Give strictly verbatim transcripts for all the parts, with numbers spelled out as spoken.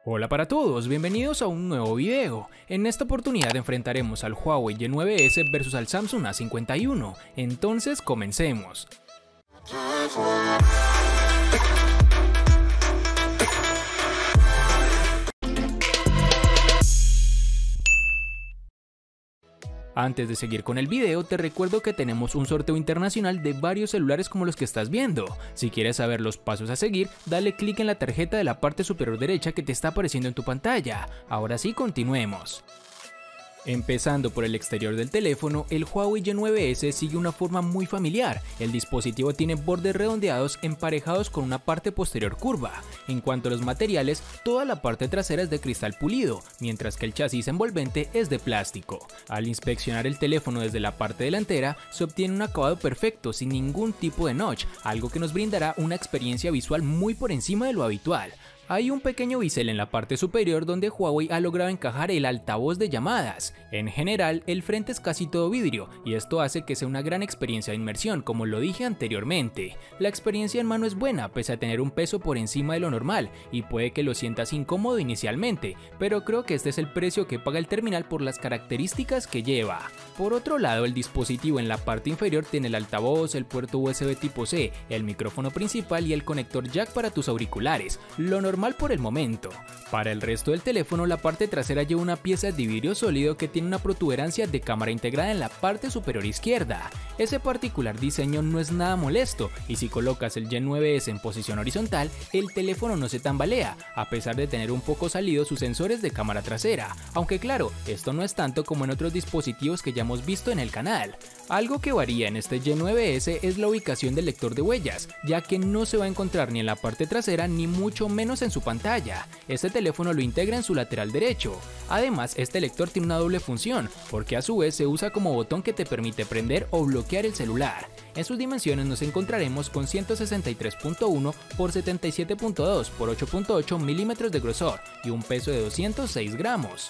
Hola para todos, bienvenidos a un nuevo video. En esta oportunidad enfrentaremos al Huawei Y nueve S versus al Samsung A cincuenta y uno, entonces comencemos. Antes de seguir con el video, te recuerdo que tenemos un sorteo internacional de varios celulares como los que estás viendo. Si quieres saber los pasos a seguir, dale clic en la tarjeta de la parte superior derecha que te está apareciendo en tu pantalla. Ahora sí, continuemos. Empezando por el exterior del teléfono, el Huawei Y nueve S sigue una forma muy familiar. El dispositivo tiene bordes redondeados emparejados con una parte posterior curva. En cuanto a los materiales, toda la parte trasera es de cristal pulido, mientras que el chasis envolvente es de plástico. Al inspeccionar el teléfono desde la parte delantera, se obtiene un acabado perfecto sin ningún tipo de notch, algo que nos brindará una experiencia visual muy por encima de lo habitual. Hay un pequeño bisel en la parte superior donde Huawei ha logrado encajar el altavoz de llamadas. En general, el frente es casi todo vidrio y esto hace que sea una gran experiencia de inmersión, como lo dije anteriormente. La experiencia en mano es buena pese a tener un peso por encima de lo normal y puede que lo sientas incómodo inicialmente, pero creo que este es el precio que paga el terminal por las características que lleva. Por otro lado, el dispositivo en la parte inferior tiene el altavoz, el puerto U S B tipo C, el micrófono principal y el conector jack para tus auriculares, lo normal por el momento. Para el resto del teléfono, la parte trasera lleva una pieza de vidrio sólido que tiene una protuberancia de cámara integrada en la parte superior izquierda. Ese particular diseño no es nada molesto y si colocas el Y nueve S en posición horizontal, el teléfono no se tambalea, a pesar de tener un poco salidos sus sensores de cámara trasera, aunque claro, esto no es tanto como en otros dispositivos que ya hemos visto en el canal. Algo que varía en este Y nueve S es la ubicación del lector de huellas, ya que no se va a encontrar ni en la parte trasera ni mucho menos en su pantalla. Este teléfono lo integra en su lateral derecho. Además, este lector tiene una doble función, porque a su vez se usa como botón que te permite prender o bloquear el celular. En sus dimensiones nos encontraremos con ciento sesenta y tres punto uno por setenta y siete punto dos por ocho punto ocho milímetros de grosor y un peso de doscientos seis gramos.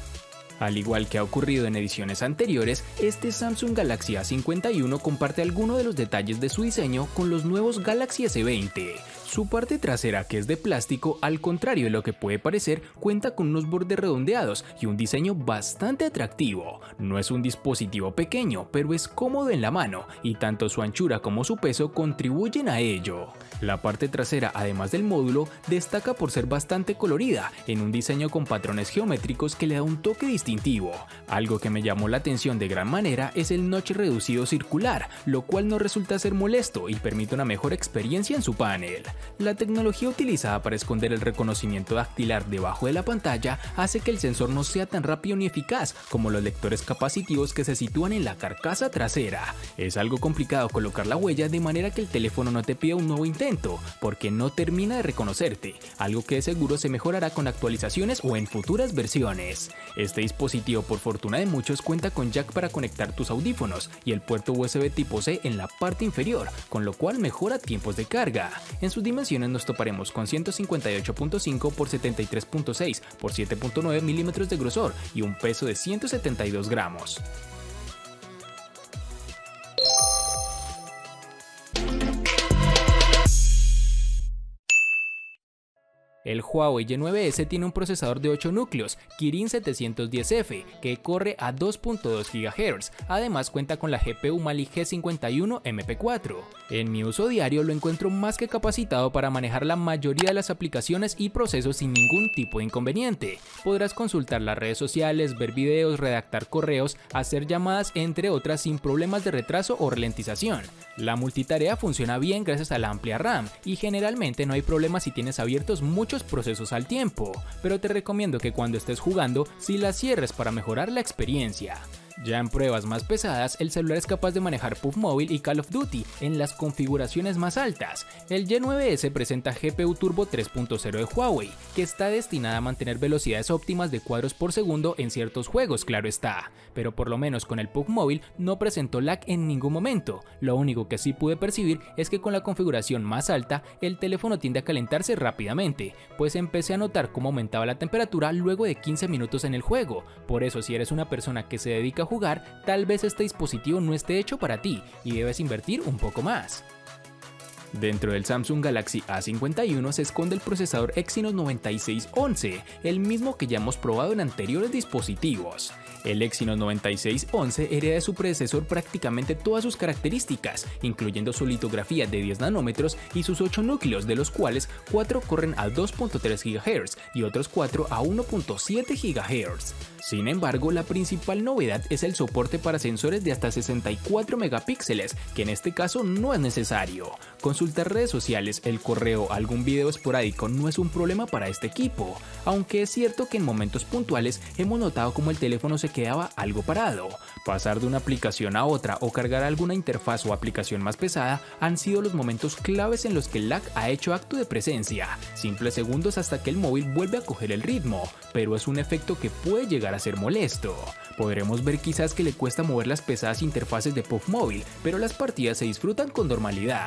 Al igual que ha ocurrido en ediciones anteriores, este Samsung Galaxy A cincuenta y uno comparte algunos de los detalles de su diseño con los nuevos Galaxy S veinte. Su parte trasera, que es de plástico, al contrario de lo que puede parecer, cuenta con unos bordes redondeados y un diseño bastante atractivo. No es un dispositivo pequeño, pero es cómodo en la mano y tanto su anchura como su peso contribuyen a ello. La parte trasera, además del módulo, destaca por ser bastante colorida, en un diseño con patrones geométricos que le da un toque distintivo. Algo que me llamó la atención de gran manera es el notch reducido circular, lo cual no resulta ser molesto y permite una mejor experiencia en su panel. La tecnología utilizada para esconder el reconocimiento dactilar debajo de la pantalla hace que el sensor no sea tan rápido ni eficaz como los lectores capacitivos que se sitúan en la carcasa trasera. Es algo complicado colocar la huella de manera que el teléfono no te pida un nuevo intento, porque no termina de reconocerte, algo que de seguro se mejorará con actualizaciones o en futuras versiones. Este dispositivo, por fortuna de muchos, cuenta con jack para conectar tus audífonos y el puerto U S B tipo C en la parte inferior, con lo cual mejora tiempos de carga. En sus dimensiones nos toparemos con ciento cincuenta y ocho punto cinco por setenta y tres punto seis por siete punto nueve milímetros de grosor y un peso de ciento setenta y dos gramos. El Huawei Y nueve S tiene un procesador de ocho núcleos, Kirin setecientos diez F, que corre a dos punto dos gigahercios, además cuenta con la G P U Mali G cincuenta y uno M P cuatro. En mi uso diario lo encuentro más que capacitado para manejar la mayoría de las aplicaciones y procesos sin ningún tipo de inconveniente. Podrás consultar las redes sociales, ver videos, redactar correos, hacer llamadas, entre otras, sin problemas de retraso o ralentización. La multitarea funciona bien gracias a la amplia RAM y generalmente no hay problema si tienes abiertos muchos procesos al tiempo, pero te recomiendo que cuando estés jugando sí las cierres para mejorar la experiencia. Ya en pruebas más pesadas, el celular es capaz de manejar P U B Mobile y Call of Duty en las configuraciones más altas. El Y nueve S presenta G P U Turbo tres punto cero de Huawei, que está destinada a mantener velocidades óptimas de cuadros por segundo en ciertos juegos, claro está, pero por lo menos con el P U B Mobile no presentó lag en ningún momento. Lo único que sí pude percibir es que con la configuración más alta, el teléfono tiende a calentarse rápidamente, pues empecé a notar cómo aumentaba la temperatura luego de quince minutos en el juego. Por eso, si eres una persona que se dedica a jugar, tal vez este dispositivo no esté hecho para ti y debes invertir un poco más. Dentro del Samsung Galaxy A cincuenta y uno se esconde el procesador Exynos noventa y seis once, el mismo que ya hemos probado en anteriores dispositivos. El Exynos noventa y seis once hereda de su predecesor prácticamente todas sus características, incluyendo su litografía de diez nanómetros y sus ocho núcleos, de los cuales cuatro corren a dos punto tres gigahercios y otros cuatro a uno punto siete gigahercios. Sin embargo, la principal novedad es el soporte para sensores de hasta sesenta y cuatro megapíxeles, que en este caso no es necesario. Consultar redes sociales, el correo, algún video esporádico no es un problema para este equipo, aunque es cierto que en momentos puntuales hemos notado como el teléfono se quedaba algo parado. Pasar de una aplicación a otra o cargar alguna interfaz o aplicación más pesada han sido los momentos claves en los que el lag ha hecho acto de presencia, simples segundos hasta que el móvil vuelve a coger el ritmo, pero es un efecto que puede llegar a ser molesto. Podremos ver quizás que le cuesta mover las pesadas interfaces de P U B móvil, pero las partidas se disfrutan con normalidad.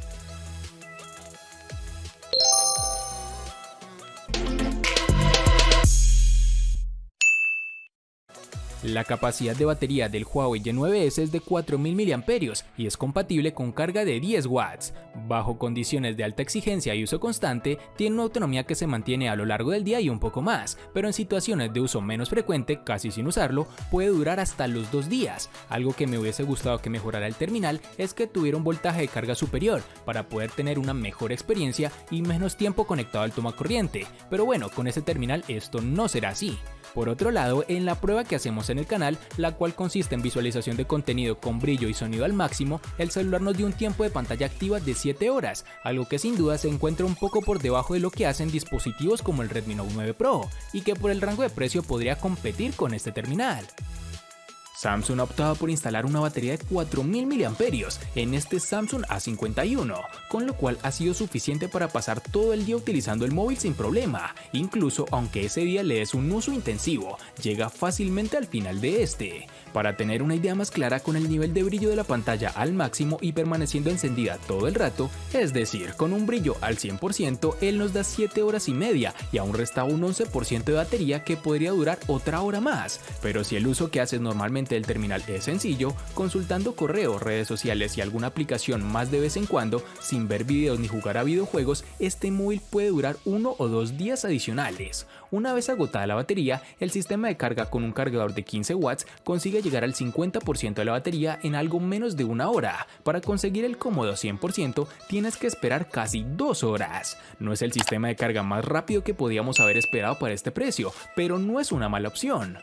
La capacidad de batería del Huawei Y nueve ese es de cuatro mil miliamperios hora y es compatible con carga de diez watts. Bajo condiciones de alta exigencia y uso constante, tiene una autonomía que se mantiene a lo largo del día y un poco más, pero en situaciones de uso menos frecuente, casi sin usarlo, puede durar hasta los dos días. Algo que me hubiese gustado que mejorara el terminal es que tuviera un voltaje de carga superior para poder tener una mejor experiencia y menos tiempo conectado al tomacorriente, pero bueno, con ese terminal esto no será así. Por otro lado, en la prueba que hacemos en el canal, la cual consiste en visualización de contenido con brillo y sonido al máximo, el celular nos dio un tiempo de pantalla activa de siete horas, algo que sin duda se encuentra un poco por debajo de lo que hacen dispositivos como el Redmi Note nueve Pro, y que por el rango de precio podría competir con este terminal. Samsung ha optado por instalar una batería de cuatro mil miliamperios hora en este Samsung A cincuenta y uno, con lo cual ha sido suficiente para pasar todo el día utilizando el móvil sin problema. Incluso aunque ese día le des un uso intensivo, llega fácilmente al final de este. Para tener una idea más clara, con el nivel de brillo de la pantalla al máximo y permaneciendo encendida todo el rato, es decir, con un brillo al cien por ciento, él nos da siete horas y media y aún resta un once por ciento de batería que podría durar otra hora más. Pero si el uso que haces normalmente del terminal es sencillo, consultando correo, redes sociales y alguna aplicación más de vez en cuando, sin ver videos ni jugar a videojuegos, este móvil puede durar uno o dos días adicionales. Una vez agotada la batería, el sistema de carga con un cargador de quince watts consigue llegar al cincuenta por ciento de la batería en algo menos de una hora. Para conseguir el cómodo cien por ciento tienes que esperar casi dos horas. No es el sistema de carga más rápido que podíamos haber esperado para este precio, pero no es una mala opción.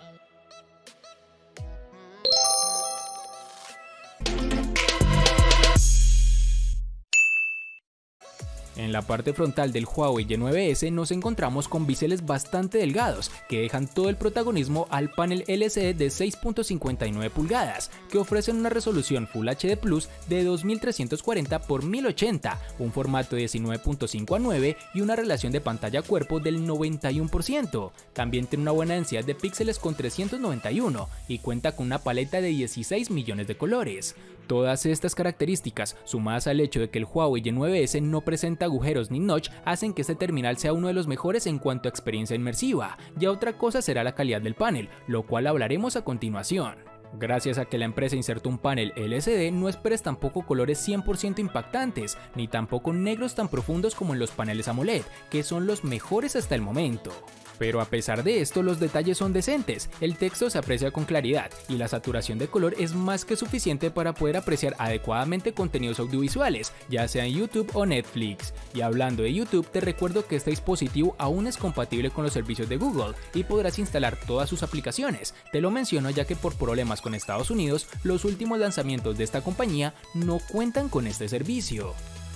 En la parte frontal del Huawei Y nueve ese nos encontramos con biseles bastante delgados que dejan todo el protagonismo al panel L C D de seis punto cincuenta y nueve pulgadas, que ofrecen una resolución Full H D Plus de dos mil trescientos cuarenta por mil ochenta, un formato de diecinueve punto cinco a nueve y una relación de pantalla a cuerpo del noventa y uno por ciento. También tiene una buena densidad de píxeles con trescientos noventa y uno y cuenta con una paleta de dieciséis millones de colores. Todas estas características, sumadas al hecho de que el Huawei Y nueve ese no presenta agujeros ni notch, hacen que este terminal sea uno de los mejores en cuanto a experiencia inmersiva. Ya otra cosa será la calidad del panel, lo cual hablaremos a continuación. Gracias a que la empresa insertó un panel L C D, no esperes tampoco colores cien por ciento impactantes, ni tampoco negros tan profundos como en los paneles AMOLED, que son los mejores hasta el momento. Pero a pesar de esto, los detalles son decentes, el texto se aprecia con claridad y la saturación de color es más que suficiente para poder apreciar adecuadamente contenidos audiovisuales, ya sea en YouTube o Netflix. Y hablando de YouTube, te recuerdo que este dispositivo aún es compatible con los servicios de Google y podrás instalar todas sus aplicaciones. Te lo menciono ya que por problemas con Estados Unidos, los últimos lanzamientos de esta compañía no cuentan con este servicio.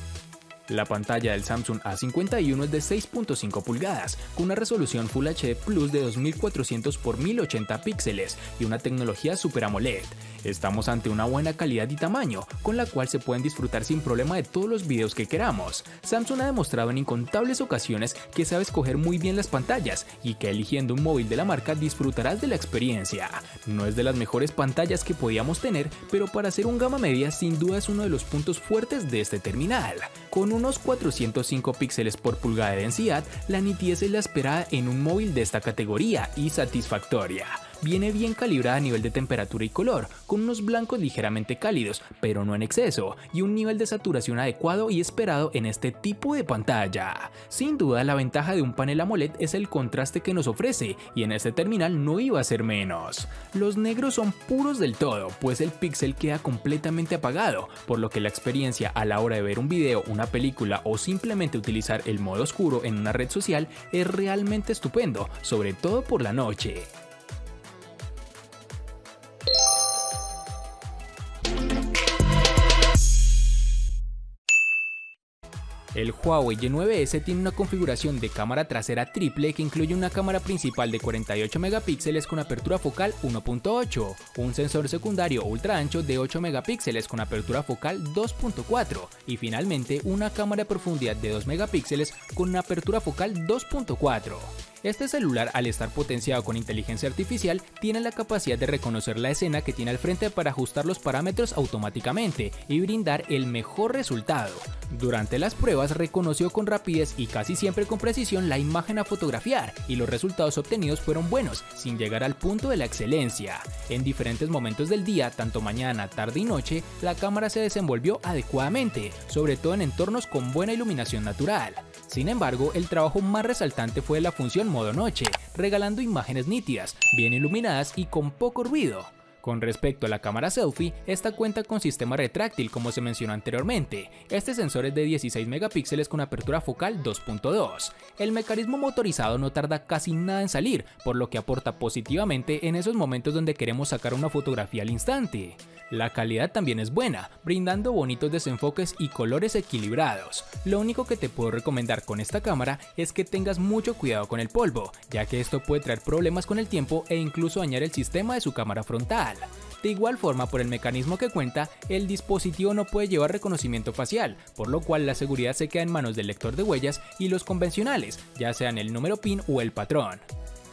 La pantalla del Samsung A cincuenta y uno es de seis punto cinco pulgadas, con una resolución Full H D Plus de dos mil cuatrocientos por mil ochenta píxeles y una tecnología Super AMOLED. Estamos ante una buena calidad y tamaño, con la cual se pueden disfrutar sin problema de todos los videos que queramos. Samsung ha demostrado en incontables ocasiones que sabe escoger muy bien las pantallas y que eligiendo un móvil de la marca disfrutarás de la experiencia. No es de las mejores pantallas que podíamos tener, pero para ser un gama media sin duda es uno de los puntos fuertes de este terminal. Con unos cuatrocientos cinco píxeles por pulgada de densidad, la nitidez es la esperada en un móvil de esta categoría y satisfactoria. Viene bien calibrada a nivel de temperatura y color, con unos blancos ligeramente cálidos, pero no en exceso, y un nivel de saturación adecuado y esperado en este tipo de pantalla. Sin duda, la ventaja de un panel AMOLED es el contraste que nos ofrece, y en este terminal no iba a ser menos. Los negros son puros del todo, pues el píxel queda completamente apagado, por lo que la experiencia a la hora de ver un video, una película o simplemente utilizar el modo oscuro en una red social es realmente estupendo, sobre todo por la noche. El Huawei Y nueve ese tiene una configuración de cámara trasera triple que incluye una cámara principal de cuarenta y ocho megapíxeles con apertura focal uno punto ocho, un sensor secundario ultra ancho de ocho megapíxeles con apertura focal dos punto cuatro y finalmente una cámara de profundidad de dos megapíxeles con una apertura focal dos punto cuatro. Este celular, al estar potenciado con inteligencia artificial, tiene la capacidad de reconocer la escena que tiene al frente para ajustar los parámetros automáticamente y brindar el mejor resultado. Durante las pruebas reconoció con rapidez y casi siempre con precisión la imagen a fotografiar y los resultados obtenidos fueron buenos, sin llegar al punto de la excelencia. En diferentes momentos del día, tanto mañana, tarde y noche, la cámara se desenvolvió adecuadamente, sobre todo en entornos con buena iluminación natural. Sin embargo, el trabajo más resaltante fue la función modo noche, regalando imágenes nítidas, bien iluminadas y con poco ruido. Con respecto a la cámara selfie, esta cuenta con sistema retráctil como se mencionó anteriormente. Este sensor es de dieciséis megapíxeles con apertura focal dos punto dos. El mecanismo motorizado no tarda casi nada en salir, por lo que aporta positivamente en esos momentos donde queremos sacar una fotografía al instante. La calidad también es buena, brindando bonitos desenfoques y colores equilibrados. Lo único que te puedo recomendar con esta cámara es que tengas mucho cuidado con el polvo, ya que esto puede traer problemas con el tiempo e incluso dañar el sistema de su cámara frontal. De igual forma, por el mecanismo que cuenta, el dispositivo no puede llevar reconocimiento facial, por lo cual la seguridad se queda en manos del lector de huellas y los convencionales, ya sean el número PIN o el patrón.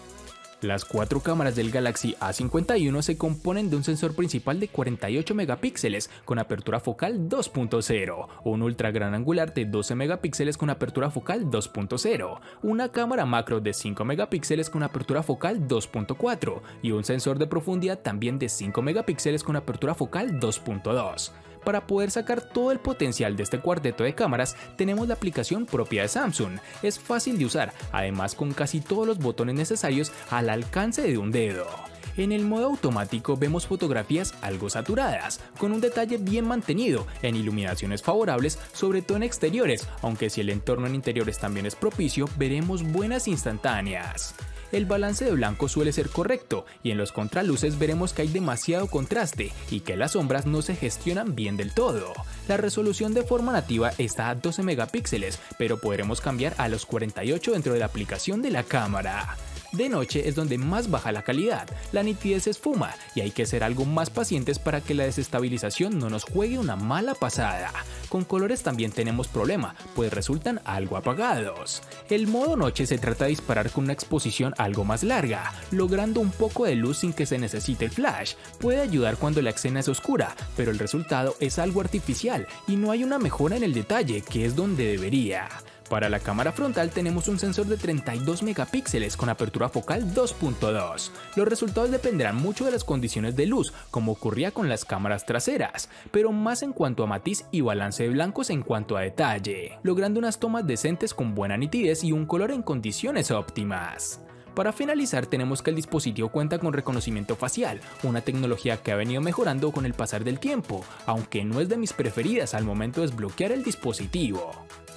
Las cuatro cámaras del Galaxy A cincuenta y uno se componen de un sensor principal de cuarenta y ocho megapíxeles con apertura focal dos punto cero, un ultra gran angular de doce megapíxeles con apertura focal dos punto cero, una cámara macro de cinco megapíxeles con apertura focal dos punto cuatro y un sensor de profundidad también de cinco megapíxeles con apertura focal dos punto dos. Para poder sacar todo el potencial de este cuarteto de cámaras, tenemos la aplicación propia de Samsung. Es fácil de usar, además con casi todos los botones necesarios al alcance de un dedo. En el modo automático vemos fotografías algo saturadas, con un detalle bien mantenido, en iluminaciones favorables, sobre todo en exteriores, aunque si el entorno en interiores también es propicio, veremos buenas instantáneas. El balance de blanco suele ser correcto y en los contraluces veremos que hay demasiado contraste y que las sombras no se gestionan bien del todo. La resolución de forma nativa está a doce megapíxeles, pero podremos cambiar a los cuarenta y ocho dentro de la aplicación de la cámara. De noche es donde más baja la calidad, la nitidez se esfuma y hay que ser algo más pacientes para que la desestabilización no nos juegue una mala pasada. Con colores también tenemos problema, pues resultan algo apagados. El modo noche se trata de disparar con una exposición algo más larga, logrando un poco de luz sin que se necesite el flash. Puede ayudar cuando la escena es oscura, pero el resultado es algo artificial y no hay una mejora en el detalle, que es donde debería. Para la cámara frontal tenemos un sensor de treinta y dos megapíxeles con apertura focal dos punto dos. Los resultados dependerán mucho de las condiciones de luz, como ocurría con las cámaras traseras, pero más en cuanto a matiz y balance de blancos en cuanto a detalle, logrando unas tomas decentes con buena nitidez y un color en condiciones óptimas. Para finalizar, tenemos que el dispositivo cuenta con reconocimiento facial, una tecnología que ha venido mejorando con el pasar del tiempo, aunque no es de mis preferidas al momento de desbloquear el dispositivo.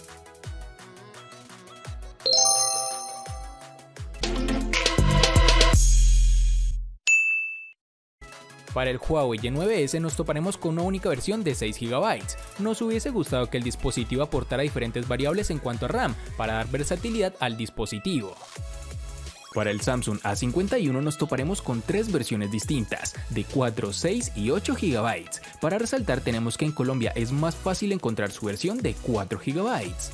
Para el Huawei Y nueve ese nos toparemos con una única versión de seis gigabytes. Nos hubiese gustado que el dispositivo aportara diferentes variables en cuanto a RAM para dar versatilidad al dispositivo. Para el Samsung A cincuenta y uno nos toparemos con tres versiones distintas, de cuatro, seis y ocho gigabytes. Para resaltar tenemos que en Colombia es más fácil encontrar su versión de cuatro gigabytes.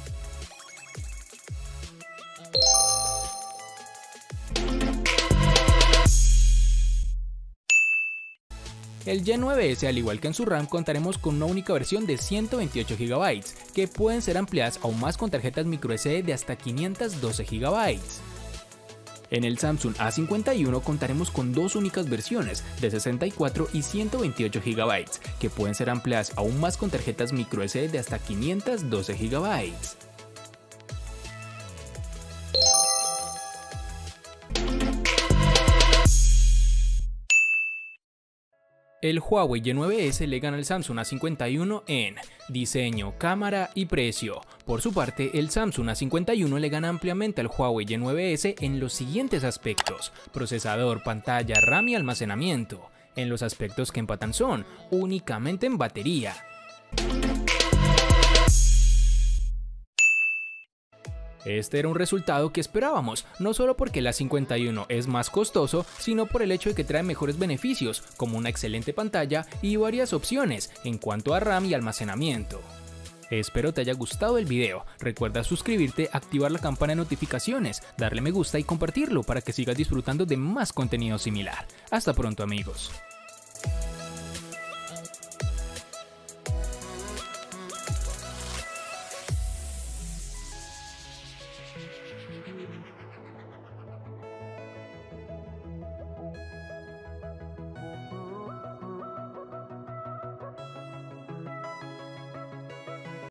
El Y nueve ese, al igual que en su RAM, contaremos con una única versión de ciento veintiocho gigabytes, que pueden ser ampliadas aún más con tarjetas microSD de hasta quinientos doce gigabytes. En el Samsung A cincuenta y uno contaremos con dos únicas versiones de sesenta y cuatro y ciento veintiocho gigabytes, que pueden ser ampliadas aún más con tarjetas microSD de hasta quinientos doce gigabytes. El Huawei Y nueve S le gana al Samsung A cincuenta y uno en diseño, cámara y precio. Por su parte, el Samsung A cincuenta y uno le gana ampliamente al Huawei Y nueve S en los siguientes aspectos: procesador, pantalla, RAM y almacenamiento. En los aspectos que empatan son únicamente en batería. Este era un resultado que esperábamos, no solo porque el A cincuenta y uno es más costoso, sino por el hecho de que trae mejores beneficios, como una excelente pantalla y varias opciones en cuanto a RAM y almacenamiento. Espero te haya gustado el video, recuerda suscribirte, activar la campana de notificaciones, darle me gusta y compartirlo para que sigas disfrutando de más contenido similar. Hasta pronto amigos.